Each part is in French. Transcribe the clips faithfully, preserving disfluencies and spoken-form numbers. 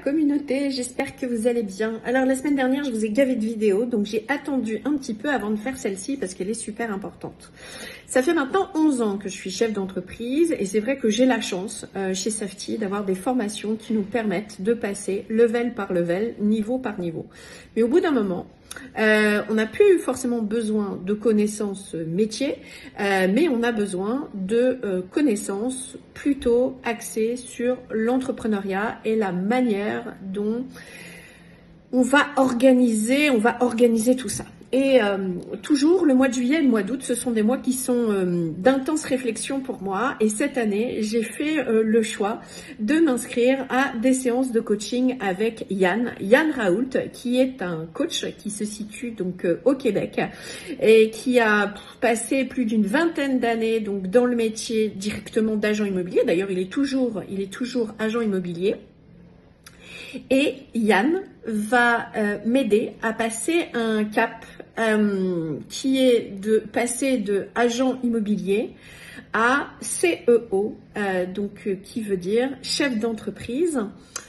communauté, j'espère que vous allez bien. Alors la semaine dernière, je vous ai gavé de vidéos, donc j'ai attendu un petit peu avant de faire celle-ci parce qu'elle est super importante. Ça fait maintenant onze ans que je suis chef d'entreprise et c'est vrai que j'ai la chance euh, chez Safety d'avoir des formations qui nous permettent de passer level par level, niveau par niveau. Mais au bout d'un moment, Euh, on n'a plus forcément besoin de connaissances métiers, euh, mais on a besoin de euh, connaissances plutôt axées sur l'entrepreneuriat et la manière dont on va organiser, on va organiser tout ça. Et euh, toujours le mois de juillet et le mois d'août, ce sont des mois qui sont euh, d'intenses réflexions pour moi. Et cette année, j'ai fait euh, le choix de m'inscrire à des séances de coaching avec Yann, Yann Raoult, qui est un coach qui se situe donc euh, au Québec et qui a passé plus d'une vingtaine d'années donc dans le métier directement d'agent immobilier. D'ailleurs, il est toujours, il est toujours agent immobilier. Et Yann va euh, m'aider à passer un cap euh, qui est de passer de agent immobilier à C E O, euh, donc euh, qui veut dire chef d'entreprise.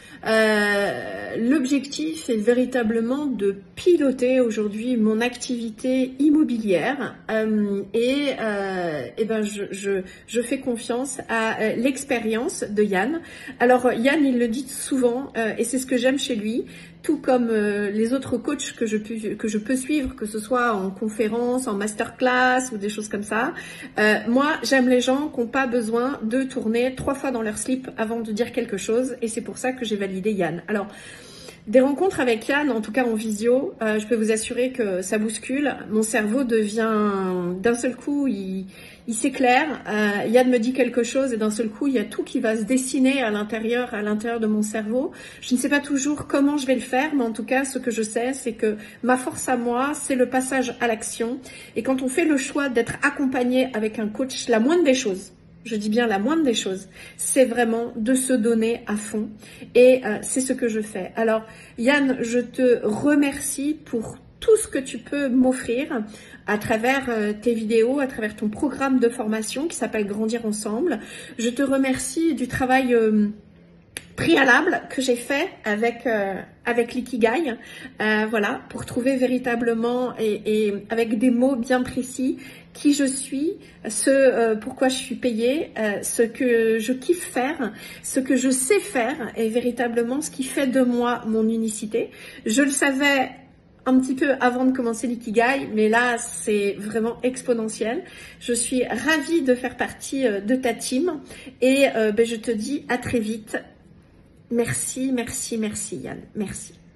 Euh, l'objectif est véritablement de piloter aujourd'hui mon activité immobilière euh, et, euh, et ben je, je, je fais confiance à euh, l'expérience de Yann. Alors Yann, il le dit souvent euh, et c'est ce que j'aime chez lui, tout comme euh, les autres coachs que je, peux, que je peux suivre, que ce soit en conférence, en masterclass ou des choses comme ça. Euh, moi, j'aime les gens qui n'ont pas besoin de tourner trois fois dans leur slip avant de dire quelque chose et c'est pour ça que j'ai validé Yann. Alors, des rencontres avec Yann, en tout cas en visio, euh, je peux vous assurer que ça bouscule. Mon cerveau devient, d'un seul coup, il, il s'éclaire. Euh, Yann me dit quelque chose et d'un seul coup, il y a tout qui va se dessiner à l'intérieur, à l'intérieur de mon cerveau. Je ne sais pas toujours comment je vais le faire, mais en tout cas, ce que je sais, c'est que ma force à moi, c'est le passage à l'action. Et quand on fait le choix d'être accompagné avec un coach, la moindre des choses, je dis bien la moindre des choses, c'est vraiment de se donner à fond et euh, c'est ce que je fais. Alors Yann, je te remercie pour tout ce que tu peux m'offrir à travers euh, tes vidéos, à travers ton programme de formation qui s'appelle Grandir Ensemble. Je te remercie du travail euh, préalable que j'ai fait avec euh, avec l'Ikigai, euh, voilà, pour trouver véritablement et, et avec des mots bien précis qui je suis, ce euh, pourquoi je suis payée, euh, ce que je kiffe faire, ce que je sais faire et véritablement ce qui fait de moi mon unicité. Je le savais un petit peu avant de commencer l'Ikigai, mais là, c'est vraiment exponentiel. Je suis ravie de faire partie de ta team et euh, ben, je te dis à très vite. Merci, merci, merci Yann, merci.